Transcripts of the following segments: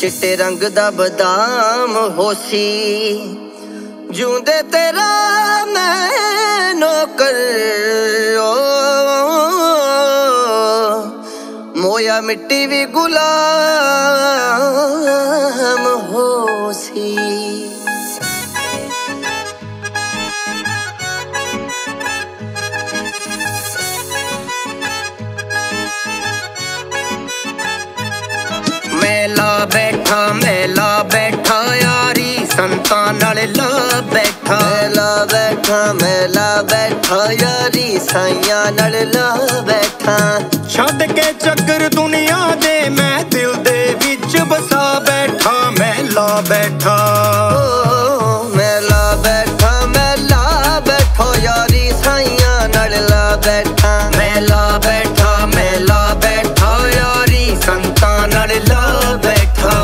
चिट्टे रंग दा बदाम होसी जूंदे तेरा मैं नौकर मोया मिट्टी भी गुलाम होसी। मेला बैठा यारी संतां नाल ला बैठा। मेला बैठा यारी साइयां नाल ला बैठा। छड्ड के चक्कर दुनिया दे मैं दिल दे विच बसा बैठा। मेला बैठा यारी साइयां नाल ला बैठा। मेला बैठा यारी संतां नाल ला बैठा।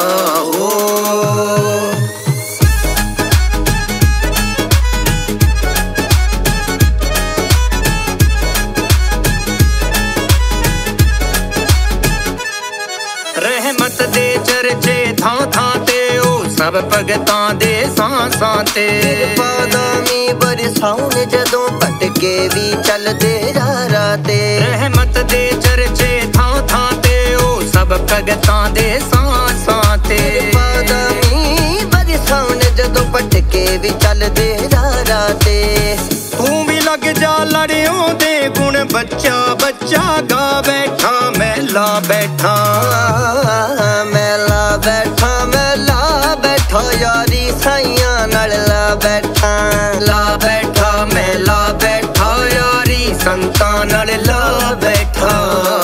रहमत दे चर्चे थां थां ते ओ सब भगतां दे सांसां ते। बादामी बरसाउन जदों भटके भी चलदे राह ते। रहमत दे चर्चे थां थां ते ओ सब भगतां दे सांसां ते। बादामी बरसाउन जदों भटके भी चलदे राह ते। तू भी लग जा लड़ियों दे गुण बच्चा बच्चा गा बैठा। मेला बैठा यारी साइयां नाल ला बैठा। मेला बैठा यारी संतां नाल ला बैठा।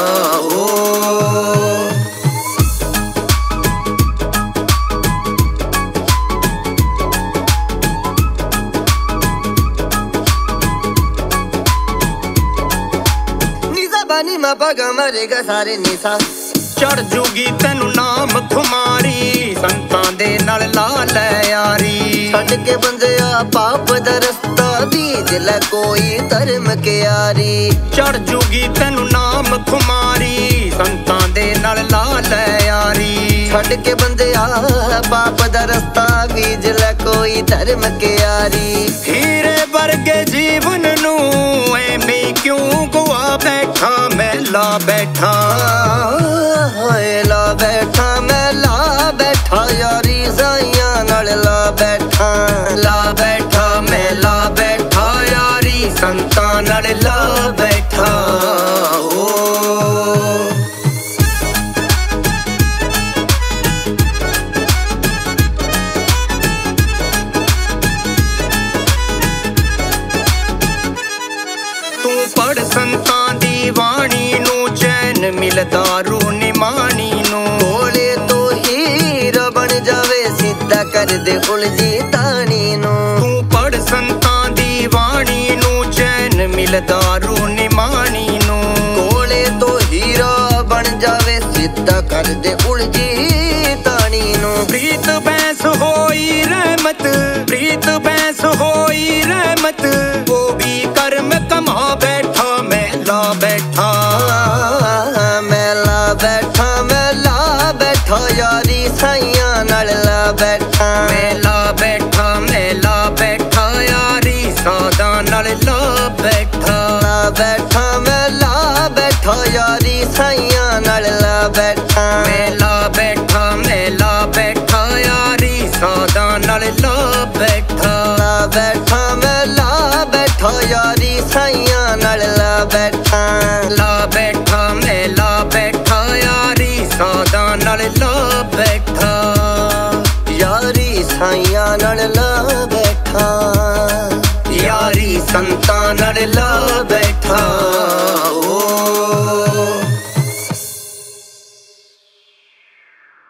नी मा पगा मरेगा सारे निशा चढ़ जूगी तेनू नाम खुमारी। संतां दे नाल ला लै यारी। छड्ड के बंदिया पाप दा रस्ता बीज लै कोई धर्म के यारी। चढ़ जूगी तेनू नाम खुमारी। संतां दे नाल ला लै यारी। छड्ड के बंदिया पाप दा रस्ता बीज लै कोई धर्म के यारी। हीरे वर्गे जीवन नू एवें क्यों गुआ बैठा। मेला बैठा मेला बैठा यारी साइयां नाल ला बैठा। मेला बैठा यारी संतां नाल ला बैठा। तू पढ़ संतां दी वाणी नू चैन मिलदा रू निमानी नू। कोले तो हीरा बन जावे सीधा कर दे उलझी तानी नू। तू पढ़ संतां दी वाणी नू चैन मिलदा रू निमानी नू। कोले तो हीरा बन जावे सीधा कर दे उलझी तानी नू। प्रीत बैंस होई रहमत वो भी कर्म कमा बैठा। मेला बैठा यारी साइयां नाल ला बैठा। मेला बैठा यारी सादा नाल ला बैठा। मेला बैठा यारी साइयां नाल ला बैठा। मेला बैठा यारी सादा नाल ला बैठा। मेला बैठा यारी साइयां नाल ला बैठा। मेला बैठा यारी सादा नाल ला बैठा। यारी साइयां नाल ला बैठा। यारी संतां नाल ला बैठा।